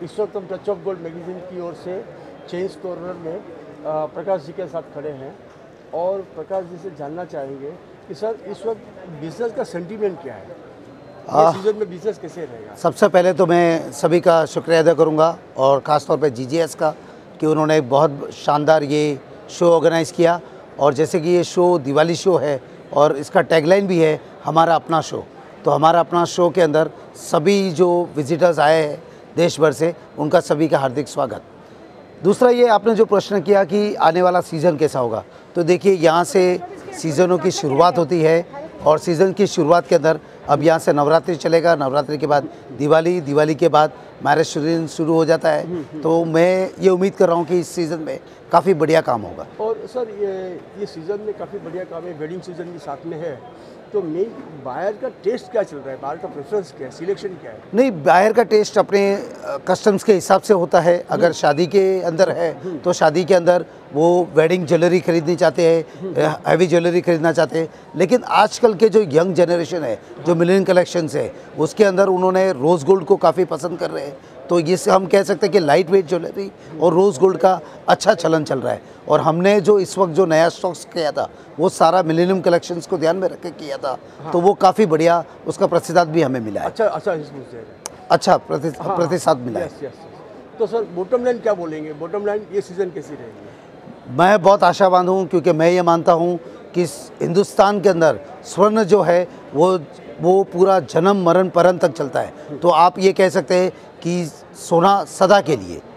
इस वक्त हम टच ऑफ गोल्ड मैगजीन की ओर से चेंज कॉर्नर में प्रकाश जी के साथ खड़े हैं और प्रकाश जी से जानना चाहेंगे कि सर इस वक्त बिजनेस का सेंटीमेंट क्या है, ये सीजन में बिजनेस कैसे रहेगा। सबसे पहले तो मैं सभी का शुक्रिया अदा करूंगा और ख़ास तौर पे जीजीएस का कि उन्होंने एक बहुत शानदार ये शो ऑर्गेनाइज़ किया। और जैसे कि ये शो दिवाली शो है और इसका टैगलाइन भी है हमारा अपना शो, तो हमारा अपना शो के अंदर सभी जो विजिटर्स आए हैं देश भर से उनका सभी का हार्दिक स्वागत। दूसरा ये आपने जो प्रश्न किया कि आने वाला सीज़न कैसा होगा, तो देखिए यहाँ से सीज़नों की शुरुआत होती है और सीज़न की शुरुआत के अंदर अब यहाँ से नवरात्रि चलेगा, नवरात्रि के बाद दिवाली, दिवाली के बाद मैरिज सीजन शुरू हो जाता है। तो मैं ये उम्मीद कर रहा हूँ कि इस सीज़न में काफ़ी बढ़िया काम होगा। और सर ये सीज़न में काफ़ी बढ़िया काम है, वेडिंग सीजन भी साथ में है, तो मेन बायर का टेस्ट क्या चल रहा है, बायर का प्रेफरेंस क्या है, सिलेक्शन क्या है। नहीं, बायर का टेस्ट अपने कस्टम्स के हिसाब से होता है। अगर शादी के अंदर है तो शादी के अंदर वो वेडिंग ज्वेलरी खरीदनी चाहते हैं, हैवी ज्वेलरी खरीदना चाहते हैं। लेकिन आजकल के जो यंग जनरेशन है, जो मिलेनियल कलेक्शंस है, उसके अंदर उन्होंने रोज़ गोल्ड को काफ़ी पसंद कर रहे हैं। तो इससे हम कह सकते हैं कि लाइट वेट ज्वेलरी और रोज़ गोल्ड का अच्छा चलन चल रहा है। और हमने जो इस वक्त जो नया स्टॉक्स किया था वो सारा मिलेनियम कलेक्शंस को ध्यान में रख के किया था। तो वो काफ़ी बढ़िया, उसका प्रतिसाद भी हमें मिला है। अच्छा प्रतिसाद मिला है। तो सर बॉटम लाइन क्या बोलेंगे, बॉटम लाइन ये सीज़न कैसी रहेगी। मैं बहुत आशावान हूँ क्योंकि मैं ये मानता हूँ कि हिंदुस्तान के अंदर स्वर्ण जो है वो पूरा जन्म मरण परन तक चलता है। तो आप ये कह सकते हैं कि सोना सदा के लिए